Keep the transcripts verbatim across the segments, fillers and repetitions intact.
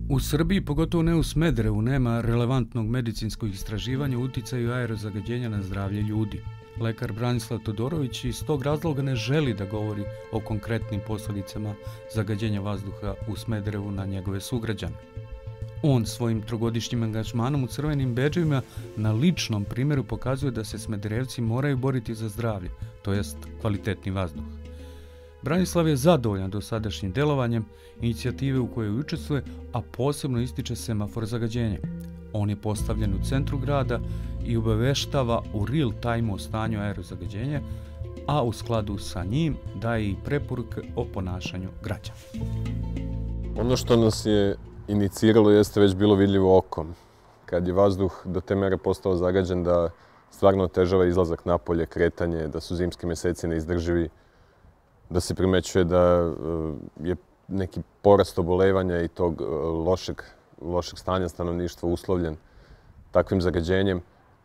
U Srbiji, pogotovo ne u Smederevu, nema relevantnog medicinskog istraživanja o uticaju aerozagađenja na zdravlje ljudi. Lekar Branislav Todorović iz tog razloga ne želi da govori o konkretnim posljedicama zagađenja vazduha u Smederevu na njegove sugrađane. On svojim trogodišnjim angažmanom u crvenim bedževima na ličnom primjeru pokazuje da se Smederevci moraju boriti za zdravlje, to jest kvalitetni vazduh. Branislav je zadovoljan dosadašnjim delovanjem inicijative u kojoj učestvuje, a posebno ističe semafor zagađenja. On je postavljen u centru grada i obaveštava u real time o stanju aerozagađenja, a u skladu sa njim daje i preporuke o ponašanju građana. Ono što nas je iniciralo jeste već bilo vidljivo okom. Kad je vazduh do te mere postao zagađen da stvarno otežava izlazak napolje, kretanje, da su zimski meseci neizdrživi, da se primećuje da je neki porast obolevanja i tog lošeg, lošeg stanja stanovništva uslovljen takvim zagađenjem,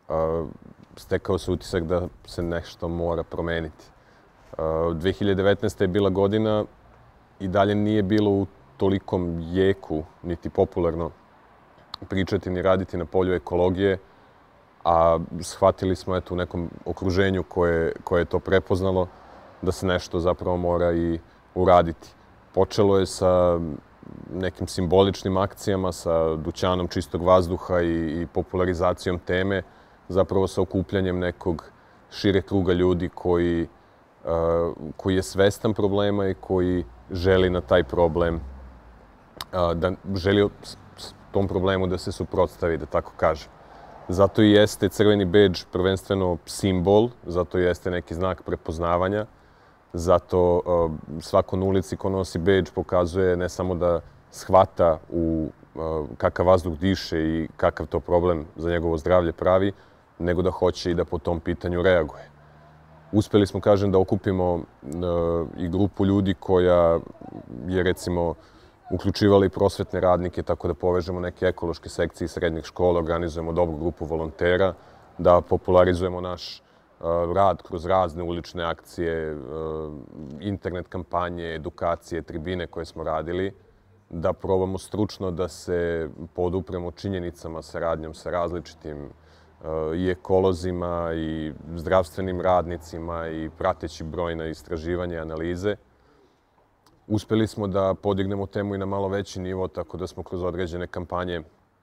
stekao se utisak da se nešto mora promeniti. dve hiljade devetnaesta. je bila godina i dalje nije bilo u tolikom jeku, niti popularno pričati ni raditi na polju ekologije, a shvatili smo eto, u nekom okruženju koje, koje je to prepoznalo da se nešto zapravo mora i uraditi. Počelo je sa nekim simboličnim akcijama, sa dućanom čistog vazduha i, i popularizacijom teme, zapravo sa okupljanjem nekog šire kruga ljudi koji, uh, koji je svestan problema i koji želi na taj problem, uh, da želi tom problemu da se suprotstavi, da tako kažem. Zato i jeste crveni bedž prvenstveno simbol, zato jeste neki znak prepoznavanja. Zato uh, svako na ulici ko nosi bedž pokazuje ne samo da shvata u uh, kakav vazduh diše i kakav to problem za njegovo zdravlje pravi, nego da hoće i da po tom pitanju reaguje. Uspeli smo, kažem, da okupimo uh, i grupu ljudi koja je, recimo, uključivala i prosvetne radnike, tako da povežemo neke ekološke sekcije srednjih škola, organizujemo dobru grupu volontera, da popularizujemo naš rad kroz razne ulične akcije, internet kampanje, edukacije, tribine koje smo radili, da probamo stručno da se podupremo činjenicama, saradnjom sa različitim i ekolozima i zdravstvenim radnicima i prateći brojna istraživanja i analize. Uspeli smo da podignemo temu i na malo veći nivo, tako da smo kroz određene kampanje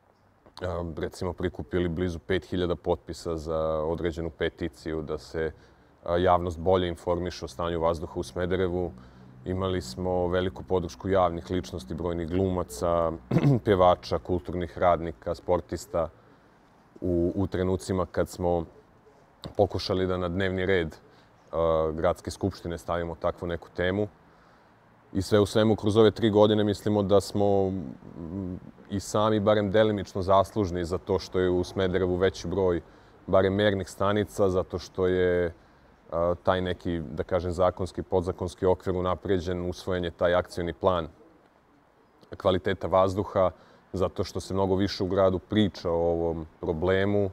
recimo prikupili blizu pet hiljada potpisa za određenu peticiju da se javnost bolje informiše o stanju vazduha u Smederevu. Imali smo veliku podršku javnih ličnosti, brojnih glumaca, pjevača, kulturnih radnika, sportista u, u trenucima kad smo pokušali da na dnevni red uh, Gradske skupštine stavimo takvu neku temu. I sve u svemu, kroz ove tri godine mislimo da smo i sami barem delimično zaslužni za to što je u Smederevu veći broj barem mernih stanica, zato što je a, taj neki, da kažem, zakonski, podzakonski okvir unapređen, usvojen je taj akcioni plan kvaliteta vazduha, zato što se mnogo više u gradu priča o ovom problemu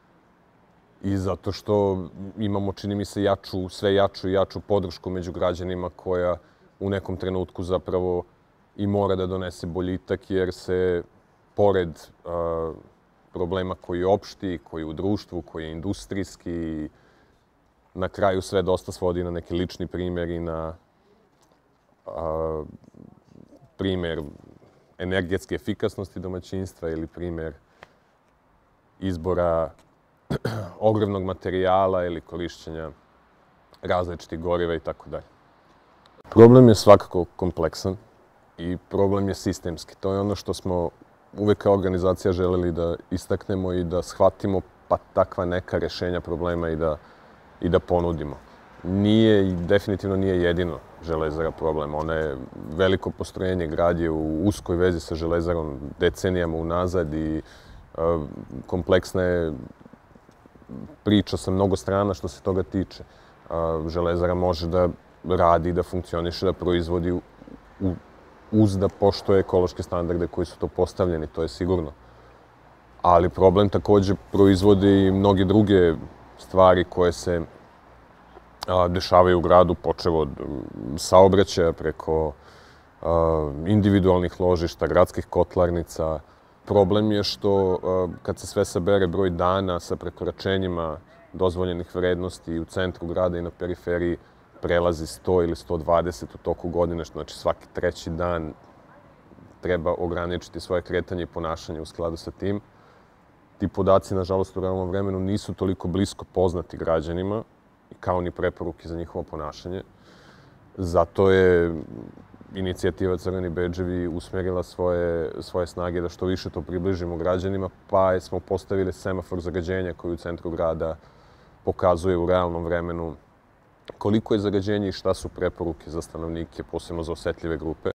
i zato što imamo, čini mi se, jaču, sve jaču i jaču podršku među građanima koja u nekom trenutku zapravo i mora da donese boljitak, jer se pored uh, problema koji je opšti, koji je u društvu, koji je industrijski, na kraju sve dosta svodi na neki lični primjer i na uh, primjer energetske efikasnosti domaćinstva ili primjer izbora ogromnog materijala ili korišćenja različitih goriva i tako dalje. Problem je svakako kompleksan i problem je sistemski. To je ono što smo uvek kao organizacija želeli da istaknemo i da shvatimo pa takva neka rješenja problema i da, i da ponudimo. Nije i definitivno nije jedino Železara problem. Ona je veliko postrojenje, grad je u uskoj vezi sa Železarom decenijama unazad i uh, kompleksna je priča sa mnogo strana što se toga tiče. Uh, Železara može da radi, da funkcioniše, da proizvodi u, uz da poštuje ekološke standarde koji su to postavljeni, to je sigurno. Ali problem također proizvodi i mnoge druge stvari koje se a, dešavaju u gradu, počev od saobraćaja preko individualnih ložišta, gradskih kotlarnica. Problem je što kad se sve sabere broj dana sa prekoračenjima dozvoljenih vrednosti u centru grada i na periferiji prelazi sto ili sto dvadeset u toku godine, znači svaki treći dan treba ograničiti svoje kretanje i ponašanje u skladu sa tim. Ti podaci, nažalost, u realnom vremenu nisu toliko blisko poznati građanima, kao ni preporuke za njihovo ponašanje. Zato je inicijativa Crveni bedževi usmjerila svoje, svoje snage da što više to približimo građanima, pa smo postavili semafor zagađenja koji u centru grada pokazuje u realnom vremenu koliko je zagađenje i šta su preporuke za stanovnike, posebno za osetljive grupe.